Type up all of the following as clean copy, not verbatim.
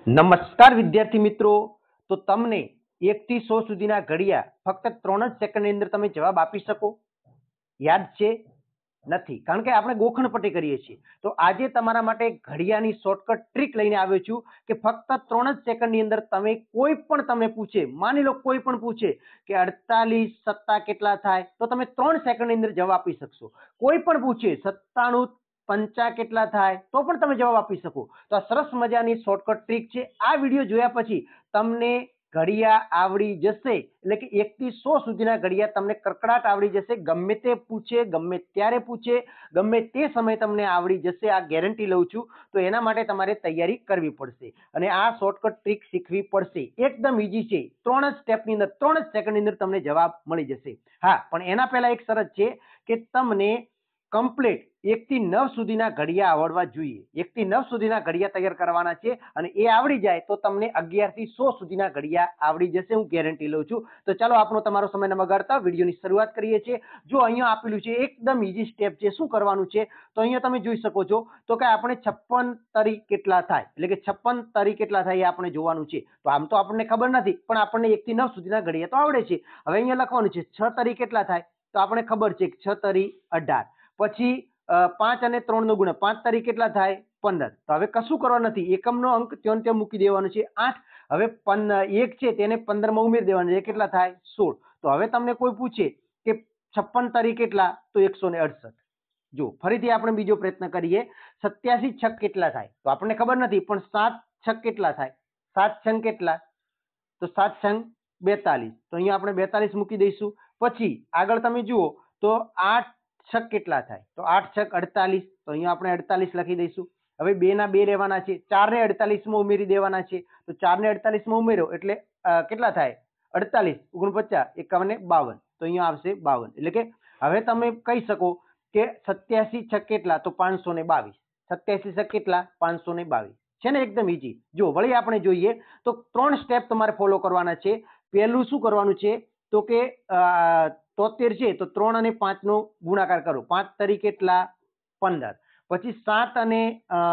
નમસ્કાર વિદ્યાર્થી મિત્રો. તો તમને 1 થી 100 સુધીના ઘડિયા ફક્ત 3 જ સેકન્ડની અંદર તમે જવાબ આપી શકો? યાદ છે? નથી, કારણ કે આપણે ગોખણપટ્ટી કરીએ છીએ. તો આજે તમારા માટે ઘડિયાની શોર્ટકટ ટ્રીક લઈને આવ્યો છું કે ફક્ત 3 જ સેકન્ડની અંદર તમે કોઈ પણ તમને પૂછે, માની લો કોઈ પણ પૂછે કે 48 સત્તા કેટલા થાય, તો તમે 3 સેકન્ડની અંદર જવાબ આપી શકશો. કોઈ પણ પૂછે 97 પંચા કેટલા થાય, તો પણ તમે જવાબ આપી શકો. તો આ સરસ મજાની શોર્ટકટ ટ્રીક છે. આ વિડીયો જોયા પછી તમને ઘડિયા આવડી જશે, એટલે કે 1 થી 100 સુધીના ઘડિયા તમને કડકડાટ આવડી જશે. ગમે તે પૂછે, ગમે ત્યારે પૂછે, ગમે તે સમય તમને આવડી જશે, આ ગેરંટી લઉં છું. તો એના માટે તમારે તૈયારી કરવી પડશે અને આ શોર્ટકટ ટ્રીક શીખવી પડશે. એકદમ ઈઝી છે. 3 જ સ્ટેપની અંદર, 3 જ સેકન્ડની અંદર તમને જવાબ મળી જશે. હા, પણ એના પહેલા એક શરત છે કે તમને કમ્પ્લીટ 1 થી 9 સુધીના ઘડિયા આવડવા જોઈએ. 1 થી 9 સુધીના ઘડિયા તૈયાર કરવાના છે અને એ આવડી જાય તો તમને 11 થી 100 સુધીના ઘડિયા આવડી જશે, હું ગેરંટી લઉં છું. તો ચાલો આપણો તમારો સમય ન બગાડતા વિડીયોની શરૂઆત કરીએ છીએ. જો અહીંયા આપેલું છે એકદમ ઈઝી સ્ટેપ છે. શું કરવાનું છે તો અહીંયા તમે જોઈ શકો છો તો કે આપણે 56 તરી કેટલા થાય, એટલે કે 56 તરી કેટલા થાય એ આપણે જોવાનું છે. તો આમ તો આપણને ખબર નથી, પણ આપણને 1 થી 9 સુધીના ઘડિયા તો આવડે છે. હવે અહીંયા લખવાનું છે 6 તરી કેટલા થાય, તો આપણે ખબર છે કે 6 તરી 18. પછી 5 અને 3 નો ગુણ્યા 5 તરી કેટલા થાય 15. તો હવે કશું કરવા નથી, એકમનો અંક ત્યાં ત્યાં મૂકી દેવાનો છે 8. હવે 1 છે તેને 15 માં ઉમેરી દેવાનો છે, કેટલા થાય 16. તો હવે તમને કોઈ પૂછે કે 56 તરી કેટલા, તો 168. જો ફરીથી આપણે બીજો પ્રયત્ન કરીએ, 87 છક કેટલા થાય, તો આપણને ખબર નથી, પણ 7 છક કેટલા થાય, 7 છંગ કેટલા, તો 7 છંગ 42. તો અહીંયા આપણે 42 મૂકી દઈશું. પછી આગળ તમે જુઓ તો 8 છક કેટલા થાય, તો 8 છક 48. તો અહીંયા આપણે 48 લખી દઈશું. હવે 2 ના 2 રહેવાના છે, 4 ને 48 માં ઉમેરી દેવાના છે. તો 4 ને 48 માં ઉમેરો એટલે કેટલા થાય 48 49 51 52. તો અહીંયા આવશે 52. એટલે કે હવે તમે કહી શકો કે 87 છક કેટલા, તો 522. 87 છક કેટલા 522 છે ને, એકદમ ઈઝી. જો વળી આપણે જોઈએ તો 3 સ્ટેપ તમારે ફોલો કરવાના છે. પહેલું શું કરવાનું છે તો કે 73 છે તો 3 અને 5 નો ગુણાકાર કરો, 5 તરી કેટલા 15. પછી 7 અને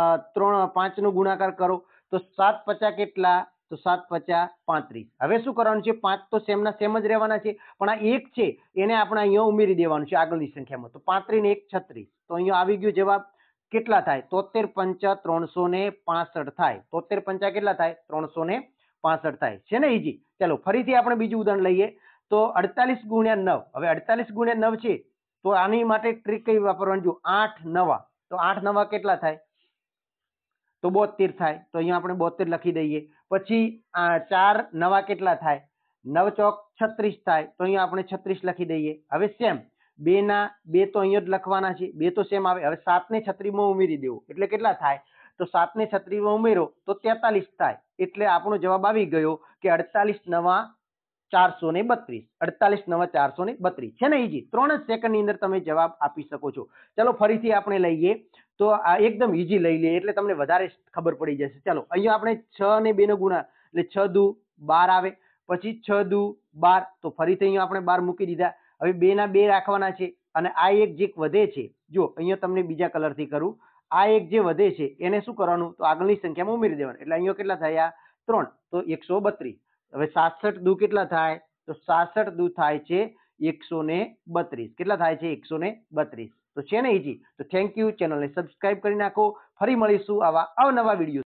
5 નો ગુણાકાર કરો તો 7 50 કેટલા, તો 7 50 35. હવે શું કરવાનું છે, 5 તો સેમ ના સેમ જ રહેવાના છે, પણ આ 1 છે એને આપણે અહીંયા ઉમેરી દેવાનું છે આગળની સંખ્યામાં. તો 35 ને 1 36. તો અહીંયા આવી ગયો જવાબ. કેટલા થાય 73 પંચા 365 થાય. 73 પંચા કેટલા થાય 365 થાય. છે ને ઈઝી. ચાલો ફરીથી આપણે બીજું ઉદાહરણ લઈએ તો 48 ગુણ્યા 9. હવે 48 ગુણ્યા 9 છે તો આની માટે ટ્રીક કઈ વાપરવાની, જો 8 નવા. તો 8 નવા કેટલા થાય, તો 72 થાય. તો અહીંયા આપણે 72 લખી દઈએ. પછી 4 નવા કેટલા થાય, 9 ચોક 36 થાય. તો અહીંયા આપણે 36 લખી દઈએ. હવે સેમ 2 ના 2 તો અહીંયા જ લખવાના છે, 2 તો સેમ આવે. હવે 7 ને 36 માં ઉમેરી દેવો એટલે કેટલા થાય, તો 7 ને 36 માં ઉમેરો તો 43 થાય. એટલે આપણો જવાબ આવી ગયો કે 48 નવા 432. 48 નવા 432. છે ને ઈઝી. 3 જ સેકન્ડની અંદર તમે જવાબ આપી શકો છો. ચલો ફરીથી આપણે લઈએ તો આ એકદમ ઈઝી લઈ લઈએ એટલે તમને વધારે ખબર પડી જશે. ચાલો અહીંયા આપણે 6 અને 2 નો ગુણા એટલે 6 દુ 12 આવે. પછી 6 દુ 12. તો ફરીથી અહીંયા આપણે 12 મૂકી દીધા. હવે 2 ના 2 રાખવાના છે અને આ એક જે વધે છે, જો અહીંયા તમને બીજા કલરથી કરું, આ એક જે વધે છે એને શું કરવાનું, તો આગળની સંખ્યામાં ઉમેરી દેવાનું. એટલે અહીંયા કેટલા થયા 3, તો 132. હવે 67 દુ કેટલા થાય, તો 67 દુ થાય છે 132. કેટલા થાય છે 132. તો છે ને ઈઝી. તો થેન્ક યુ. ચેનલને સબસ્ક્રાઇબ કરી નાખો. ફરી મળીશું આવા અવનવા વિડીયો.